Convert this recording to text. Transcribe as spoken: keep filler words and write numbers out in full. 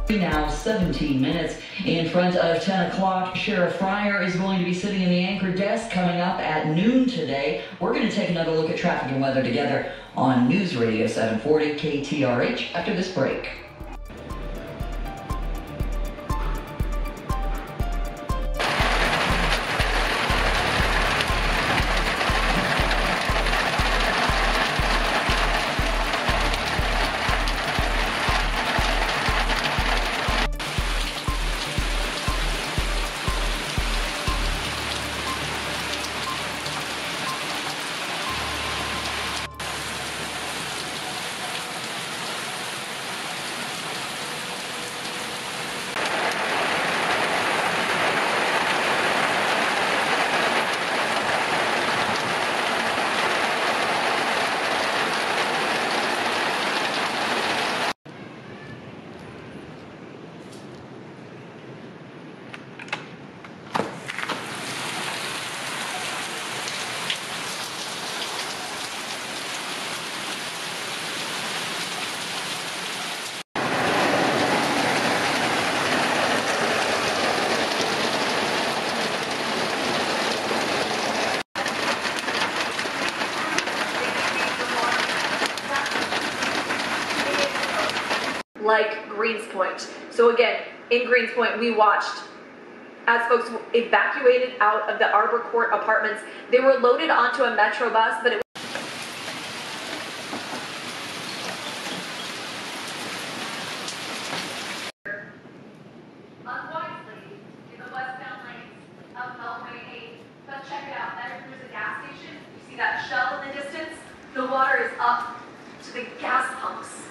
Now seventeen minutes in front of ten o'clock. Sheriff Fryer is going to be sitting in the anchor desk coming up at noon today. We're going to take another look at traffic and weather together on News Radio seven forty K T R H after this break. Like Greenspoint. So again, in Greenspoint, we watched as folks evacuated out of the Arbor Court apartments. They were loaded onto a Metro bus, but it unwisely in the westbound lanes of Beltway eight. But check it out. There's a gas station. You see that shell in the distance? The water is up to the gas pumps.